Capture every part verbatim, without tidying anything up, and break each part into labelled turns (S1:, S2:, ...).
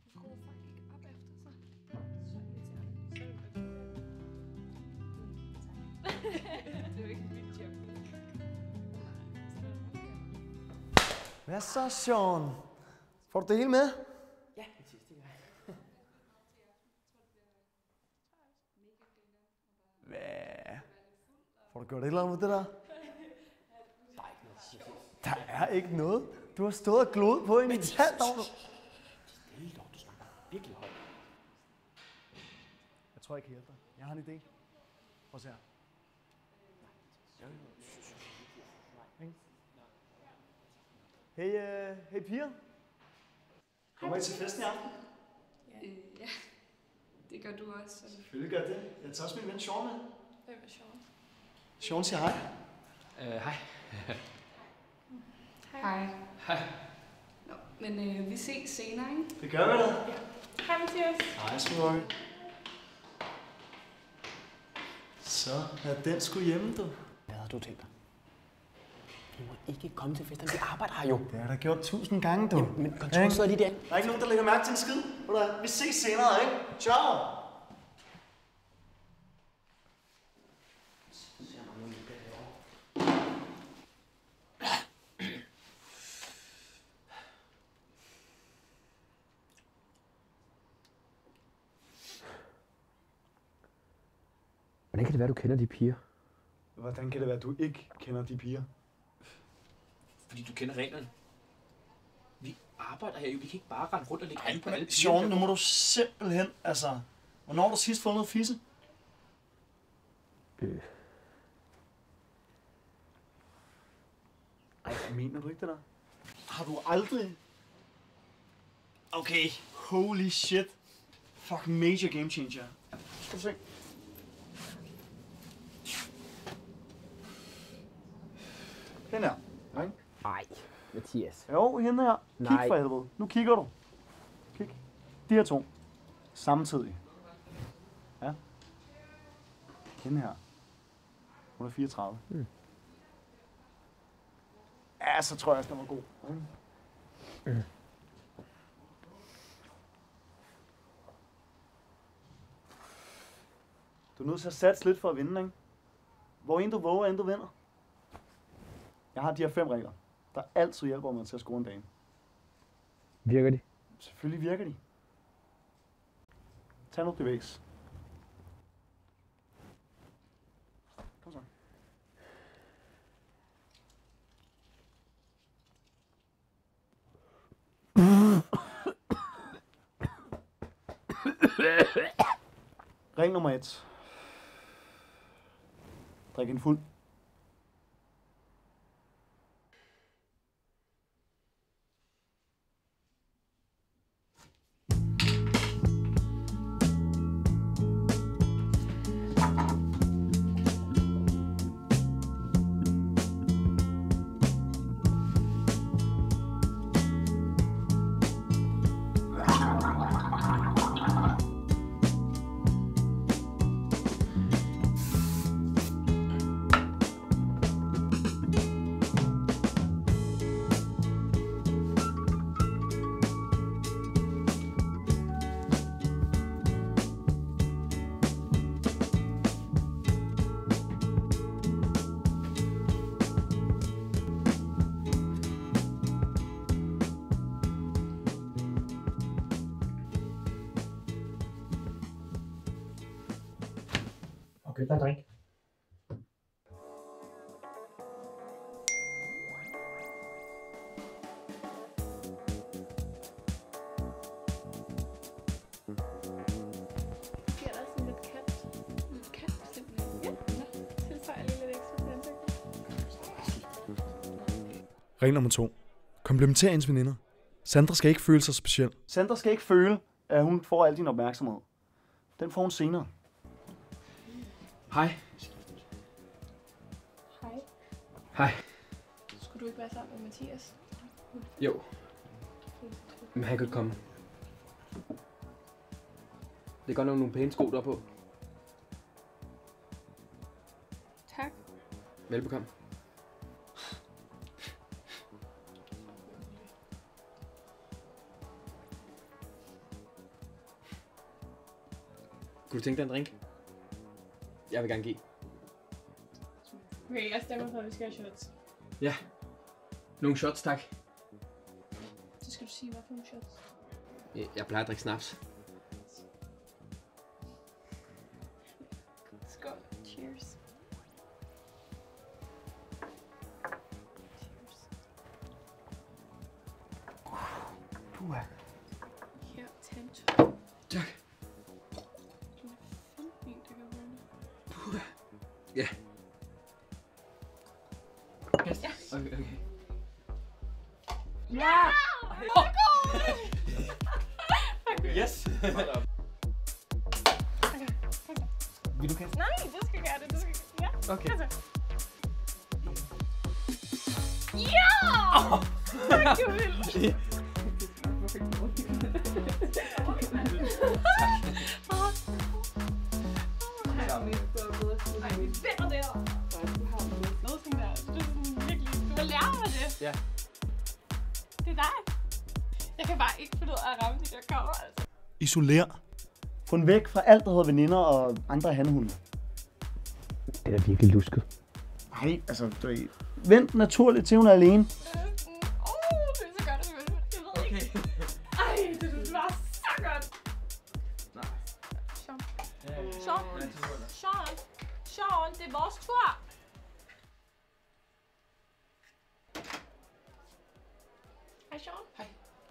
S1: Rød folk ikke op efter sig. Så irriterende. Så er det det er jo ikke mit job.
S2: Hvad så, Sean? Får du det hele med?
S3: Ja, Mathias, det gør jeg.
S2: Hvad? Får du gjort et eller andet med det der? Der er ikke noget. Du har stået og gloet på hende i et halvt år.
S3: Stille dog, du snakker virkelig højt.
S2: Jeg tror, jeg kan hjælpe dig. Jeg har en idé. Prøv at se her. Hey, uh, hey piger. Kommer I til festen i aften?
S1: Ja. Øh, ja. Det gør du også. Eller?
S2: Selvfølgelig gør det. Jeg tager også min ven Sean med.
S1: Hvem er Sean?
S2: Sean siger hej.
S3: Øh, hej.
S1: Hej.
S3: Hej.
S1: Nå, men øh, vi ses senere, ikke?
S2: Det gør vi da.
S1: Ja. Hej, Mathias.
S2: Hej, smukke. Så er den sgu hjemme, du.
S3: Hvad havde du tænkt dig? Vi må ikke komme til festen. Vi arbejder her jo.
S2: Det har jeg da gjort tusind gange, du.
S3: Jamen, men kontoret sidder lige der.
S2: Der er ikke nogen, der lægger mærke til en skid. Vi ses senere, ikke? Ciao!
S3: Hvordan kan det være, du kender de piger?
S2: Hvordan kan det være, at du ikke kender de piger?
S4: Fordi du kender reglerne. Vi arbejder her jo. Vi kan ikke bare rende rundt og lægge an på alle piger.
S2: Sean, nu må du simpelthen, altså... Hvornår har du sidst fået noget fisse?
S3: Øh.
S2: Ej, mener du ikke det der? Har du aldrig... Okay, holy shit. Fucking major game changer. Skal du se? Den her. Ikke?
S3: Ej, Mathias.
S2: Jo, hende her. Kig
S3: Nej.
S2: for helvede. Nu kigger du. Kig. De her to. Samtidig. Ja. Hende her. Hun er fireogtredive.
S3: Mm.
S2: Ja, så tror jeg, at den var god. Ikke?
S3: Mm.
S2: Du er nødt til at satse lidt for at vinde, ikke? Hvor end du våger, end du vinder. Jeg har de her fem regler, der altid hjælper mig til at score en dame.
S3: Virker de?
S2: Selvfølgelig virker de. Tag nu bevægs. Kom så. Regel nummer et. Drik en fuld.
S3: Okay, der er en drink.
S1: Giver der sådan lidt kat. Lidt kat, simpelthen. Ja, nå. Tilføjer lige lidt ekstra til ansigtet.
S5: Regel nummer to. Komplimenter ens veninder. Sandra skal ikke føle sig speciel.
S2: Sandra skal ikke føle, at hun får al din opmærksomhed. Den får hun senere.
S3: Hej.
S1: Hej.
S3: Hej.
S1: Skulle du ikke være sammen med Mathias?
S3: Jo. Men han kan ikke komme. Det er godt nok nogle pæne sko, der er på.
S1: Tak.
S3: Velbekomme. Kunne du tænke dig en drink? Jeg vil gerne give.
S1: Okay, jeg stemmer for, at vi skal have shots.
S3: Ja. Nogle shots, tak.
S1: Så skal du sige, hvad for nogle shots.
S3: Jeg plejer at drikke snaps.
S1: Skål. Cheers.
S3: Puha.
S1: Her, tændt.
S3: Tak.
S1: Du er femten, det kan være.
S3: Puha. Ja.
S1: Ja.
S3: Okay, okay.
S1: Ja!
S3: Yes! Vil du kaste?
S1: Nej, du skal gøre det. Du skal... Ja.
S3: Okay.
S1: Altså. Ja! Tak, du vil. Ej, vi vinder det her. Du har noget sådan der. Du er sådan virkelig... Du har lært mig det.
S3: Ja.
S1: Det er dig. Jeg kan bare ikke finde ud af at ramme de der kommer, altså.
S5: Isoler.
S2: Få den væk fra alt, der hedder veninder og andre handehunde.
S3: Det er virkelig lusket.
S2: Nej, altså, du er... Vent naturligt til hun er alene.
S1: Åh, oh, det er så godt, at jeg ved
S3: Okay.
S1: ikke. Ej, det, det var så godt.
S3: Nej.
S1: Sean. Sean. Sean. Sean, det er vores tur. Hej, Sean.
S4: Hej.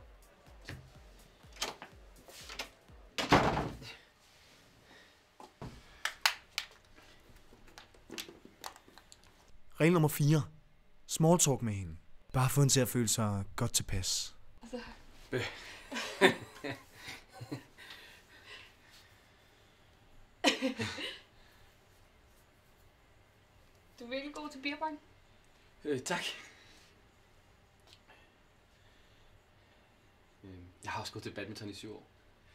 S5: Regel nummer fire. Small talk med hende. Bare få hende til at føle sig godt tilpas.
S1: Altså. Du er virkelig god til beerbong.
S3: Øh, tak. Jeg har også gået til badminton i syv år.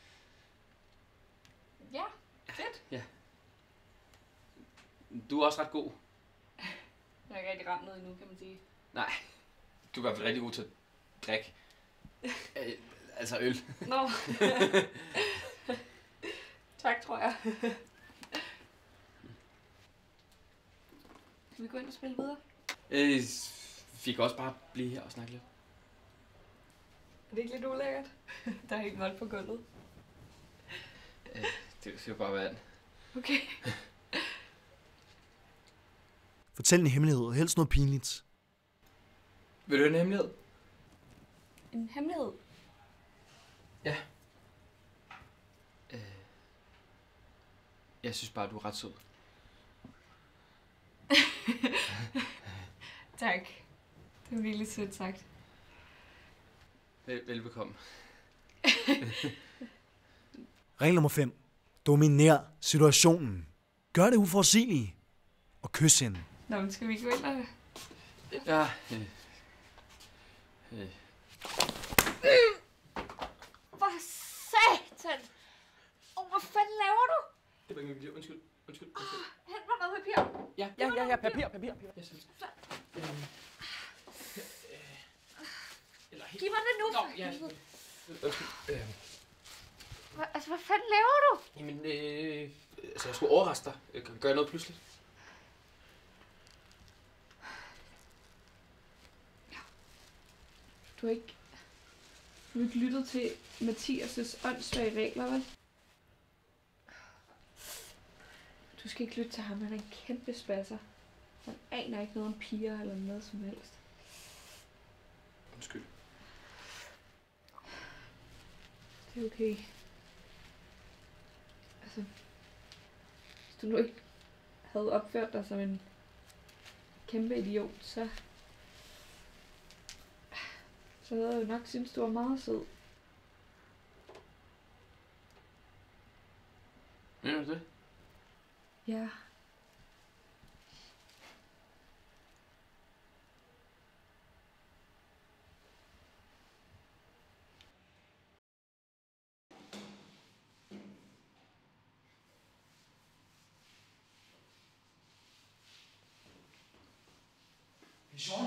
S1: Ja, fedt.
S3: Ja. Du er også ret god.
S1: Jeg har ikke rigtig ramt noget endnu, kan man sige.
S3: Nej. Du er i hvert fald rigtig god til at drikke. øh, altså øl.
S1: Nå. Tak, tror jeg. Skal vi gå ind og spille videre?
S3: Øh, vi kan også bare blive her og snakke lidt.
S1: Er det ikke lidt ulækkert? Der er helt moldt på gulvet.
S3: Øh, det skal jo bare være vand.
S1: Okay.
S5: Fortæl en hemmelighed, helst noget pinligt.
S3: Vil du have en hemmelighed?
S1: En hemmelighed?
S3: Ja. Øh, jeg synes bare, du er ret sød.
S1: Tak. Det er virkelig sødt sagt.
S3: Vel, velbekomme.
S5: Regel nummer fem. Dominer situationen. Gør det uforudsigelige. Og kys hende.
S1: Nå, men skal vi gå ind og...
S3: Ja. Øh, øh.
S1: For satan! Åh, oh, hvad fanden laver du?
S3: Det var ikke min video. Undskyld. Undskyld.
S1: Oh, hent mig noget papir.
S3: Ja, ja, ja, ja. Papir, papir, papir. Jeg synes.
S1: Giv mig det nu.
S3: Nå, ja. Undskyld. Øh.
S1: Hva, altså, hvad fanden laver du?
S3: Jamen, øh, altså, jeg skulle overraske dig. Jeg kan gøre noget pludseligt.
S1: Du har ikke... Du har ikke lyttet til Mathias' åndssvage regler, vel? Du skal ikke lytte til ham, han er en kæmpe spasser. Han aner ikke noget om piger eller noget som helst.
S3: Undskyld.
S1: Det er okay. Altså, hvis du nu ikke havde opført dig som en kæmpe idiot, så... Så havde jeg jo nok synes, du var meget sød.
S3: Mener du det?
S1: Ja.
S2: Sean?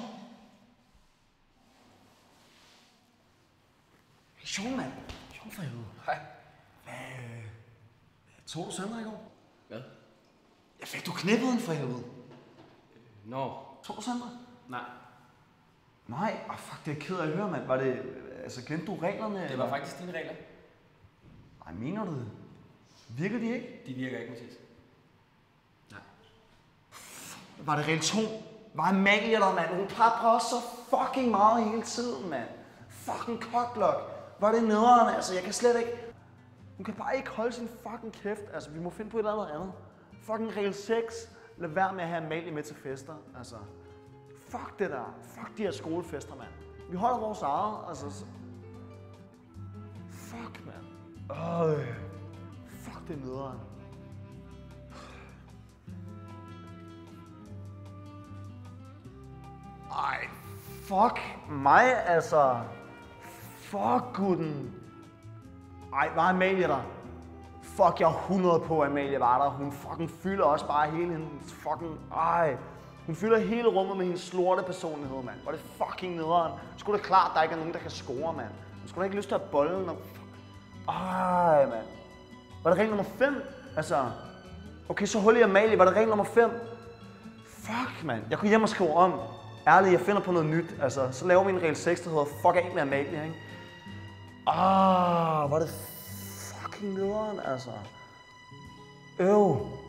S2: Sean, mand. Sean for helvede.
S3: Hej.
S2: Hvad, Tog du Sandra i går?
S3: Hvad?
S2: Jeg fik du knippet den for helvede.
S3: Nå.
S2: Tog du Sandra?
S3: Nej.
S2: Nej, oh, fuck, det er ked af at høre, mand. Var det, altså, kendte du reglerne?
S3: Det var faktisk dine regler.
S2: Nej, mener du det? Virker de ikke?
S3: De virker ikke, Mathias. Nej.
S2: Var det regel to? Var Amalie der, mand? Hun papper også så fucking meget hele tiden, mand. Fucking cocklock. Var det nederen, altså? Jeg kan slet ikke... Hun kan bare ikke holde sin fucking kæft. Altså, vi må finde på et eller andet andet. Fucking regel seks. Lad være med at have Amalie med til fester, altså. Fuck det der. Fuck de her skolefester, mand. Vi holder vores eget, altså. Så... Fuck, mand. Øj. Fuck, det er nederen. Ej, fuck mig, altså. Fuck, gutten. Ej, var Amalie der? Fuck, jeg er hundrede på, at Amalie var der. Hun fucking fylder også bare hele hendes fucking... Ej. Hun fylder hele rummet med hendes slorte personlighed, mand. Hvor er det fucking nederen. Sgu da klart, der ikke er nogen, der kan score, mand. Hun skulle da ikke lyst til at bolle, når... Ej, mand. Var det regel nummer fem? Altså... Okay, så hul i Amalie. Var det regel nummer fem? Fuck, mand. Jeg kunne hjem og skrive om. Ærligt, jeg finder på noget nyt. Altså, så laver vi en regel seks, der hedder fuck af med Amalie, ikke? Ah, var det fucking nederen, altså. Øv.